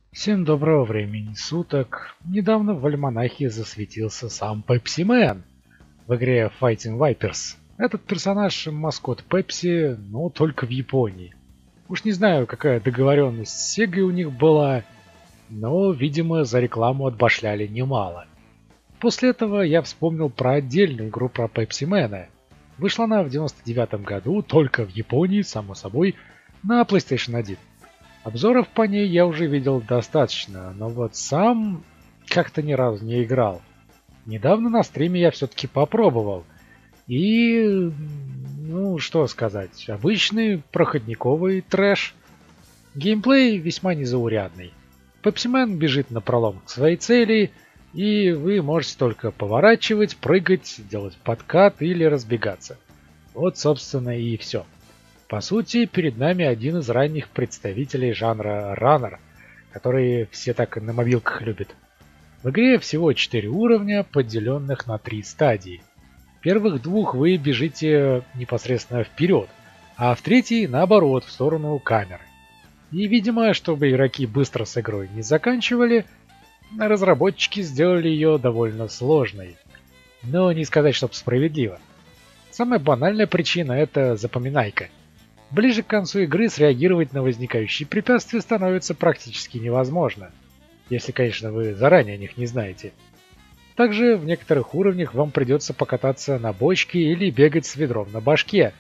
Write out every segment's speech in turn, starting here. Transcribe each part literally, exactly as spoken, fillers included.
Всем доброго времени суток. Недавно в альманахе засветился сам Пепси Мэн в игре Fighting Vipers. Этот персонаж маскот Пепси, но только в Японии. Уж не знаю, какая договоренность с Сегой у них была, но, видимо, за рекламу отбашляли немало. После этого я вспомнил про отдельную игру про Пепси Мэна. Вышла она в девяносто девятом году, только в Японии, само собой, на PlayStation один. Обзоров по ней я уже видел достаточно, но вот сам как-то ни разу не играл. Недавно на стриме я все-таки попробовал. И, ну, что сказать, обычный проходниковый трэш. Геймплей весьма незаурядный. Пепсимен бежит напролом к своей цели, и вы можете только поворачивать, прыгать, делать подкат или разбегаться. Вот, собственно, и все. По сути, перед нами один из ранних представителей жанра раннер, который все так на мобилках любят. В игре всего четыре уровня, поделенных на три стадии. В первых двух вы бежите непосредственно вперед, а в третьей, наоборот, в сторону камеры. И, видимо, чтобы игроки быстро с игрой не заканчивали, разработчики сделали ее довольно сложной. Но не сказать, чтоб справедливо. Самая банальная причина — это запоминайка. Ближе к концу игры среагировать на возникающие препятствия становится практически невозможно, если, конечно, вы заранее о них не знаете. Также в некоторых уровнях вам придется покататься на бочке или бегать с ведром на башке.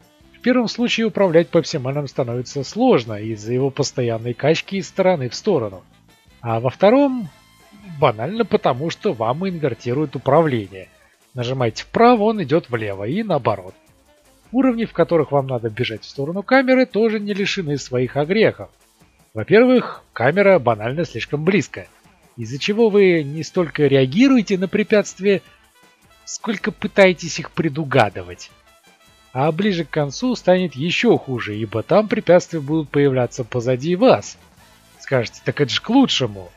В первом случае управлять Пепсименом становится сложно из-за его постоянной качки из стороны в сторону, а во втором банально потому, что вам инвертирует управление. Нажимаете вправо, он идет влево и наоборот. Уровни, в которых вам надо бежать в сторону камеры, тоже не лишены своих огрехов. Во-первых, камера банально слишком близко, из-за чего вы не столько реагируете на препятствия, сколько пытаетесь их предугадывать. А ближе к концу станет еще хуже, ибо там препятствия будут появляться позади вас. Скажете, так это же к лучшему.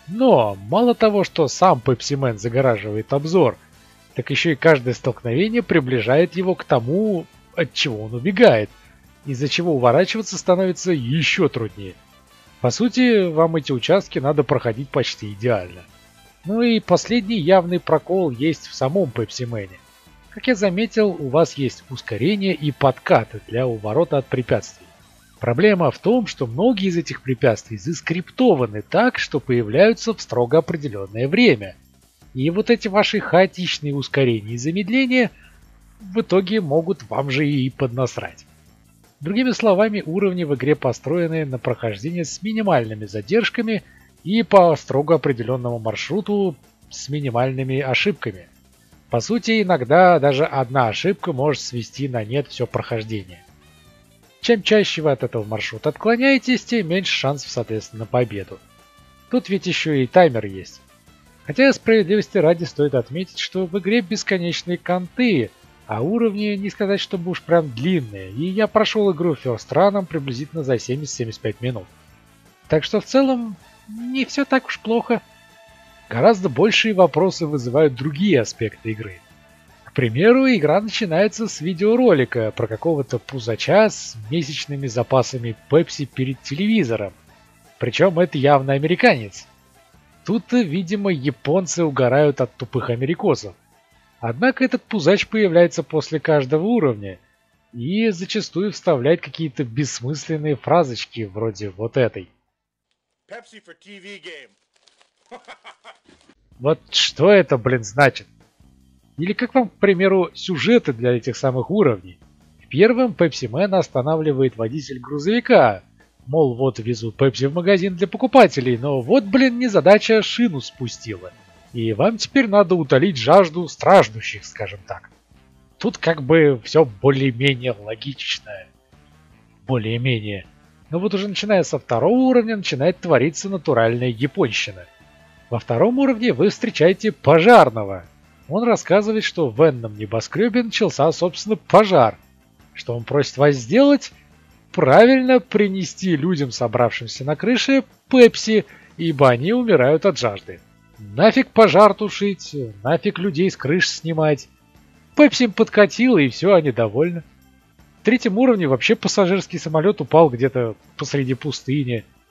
Но мало того, что сам Пепсимен загораживает обзор, так еще и каждое столкновение приближает его к тому, от чего он убегает, из-за чего уворачиваться становится еще труднее. По сути, вам эти участки надо проходить почти идеально. Ну и последний явный прокол есть в самом Пепсимене. Как я заметил, у вас есть ускорение и подкаты для уворота от препятствий. Проблема в том, что многие из этих препятствий заскриптованы так, что появляются в строго определенное время. И вот эти ваши хаотичные ускорения и замедления в итоге могут вам же и поднасрать. Другими словами, уровни в игре построены на прохождение с минимальными задержками и по строго определенному маршруту с минимальными ошибками. По сути, иногда даже одна ошибка может свести на нет все прохождение. Чем чаще вы от этого маршрута отклоняетесь, тем меньше шансов, соответственно, на победу. Тут ведь еще и таймер есть. Хотя справедливости ради стоит отметить, что в игре бесконечные конты, а уровни не сказать, чтобы уж прям длинные, и я прошел игру First Run'ом приблизительно за семьдесят-семьдесят пять минут. Так что в целом не все так уж плохо. Гораздо большие вопросы вызывают другие аспекты игры. К примеру, игра начинается с видеоролика про какого-то пузача с месячными запасами пепси перед телевизором. Причем это явно американец. Тут, видимо, японцы угорают от тупых америкосов. Однако этот пузач появляется после каждого уровня и зачастую вставляет какие-то бессмысленные фразочки вроде вот этой. Pepsi for ти ви game. Вот что это, блин, значит? Или как вам, к примеру, сюжеты для этих самых уровней? В первом Пепсимена останавливает водитель грузовика. Мол, вот везу Пепси в магазин для покупателей, но вот, блин, незадача шину спустила. И вам теперь надо утолить жажду страждущих, скажем так. Тут как бы все более-менее логично. Более-менее. Но вот уже начиная со второго уровня начинает твориться натуральная японщина. Во втором уровне вы встречаете пожарного. Он рассказывает, что в энном небоскребе начался, собственно, пожар. Что он просит вас сделать? Правильно принести людям, собравшимся на крыше, пепси, ибо они умирают от жажды. Нафиг пожар тушить, нафиг людей с крыш снимать. Пепси им подкатило, и все, они довольны. В третьем уровне вообще пассажирский самолет упал где-то посреди пустыни.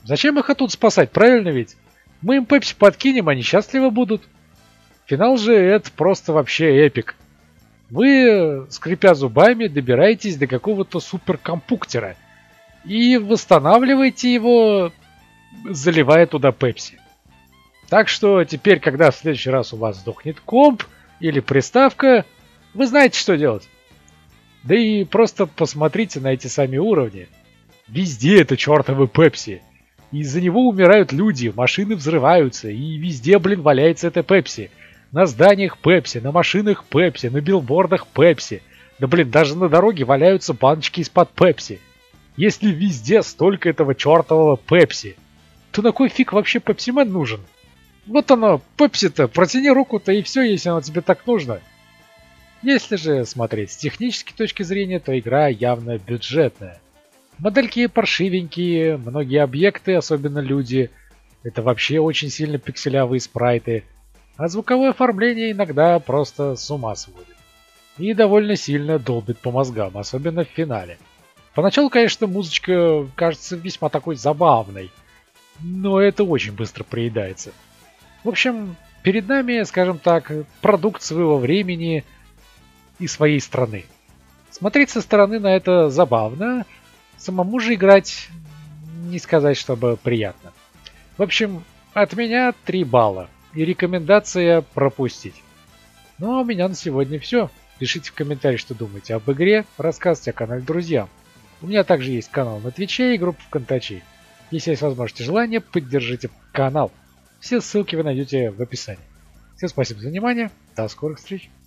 Зачем их оттуда спасать, правильно ведь? Мы им пепси подкинем, они счастливы будут. Финал же это просто вообще эпик. Вы, скрипя зубами, добираетесь до какого-то суперкомпуктера и восстанавливаете его, заливая туда пепси. Так что теперь, когда в следующий раз у вас сдохнет комп или приставка, вы знаете, что делать. Да и просто посмотрите на эти сами уровни. Везде это чертовы пепси. Из-за него умирают люди, машины взрываются, и везде, блин, валяется это пепси. На зданиях пепси, на машинах пепси, на билбордах пепси. Да, блин, даже на дороге валяются баночки из-под пепси. Если везде столько этого чертового пепси, то на кой фиг вообще пепсимен нужен? Вот оно, пепси-то, протяни руку-то и все, если оно тебе так нужно. Если же смотреть с технической точки зрения, то игра явно бюджетная. Модельки паршивенькие, многие объекты, особенно люди, это вообще очень сильно пикселявые спрайты. А звуковое оформление иногда просто с ума сводит. И довольно сильно долбит по мозгам, особенно в финале. Поначалу, конечно, музычка кажется весьма такой забавной, но это очень быстро приедается. В общем, перед нами, скажем так, продукт своего времени и своей страны. Смотреть со стороны на это забавно, самому же играть не сказать, чтобы приятно. В общем, от меня три балла и рекомендация пропустить. Ну а у меня на сегодня все. Пишите в комментарии, что думаете об игре, рассказывайте о канале друзьям. У меня также есть канал на Твиче и группа ВКонтаче. Если есть возможность и желание, поддержите канал. Все ссылки вы найдете в описании. Всем спасибо за внимание. До скорых встреч.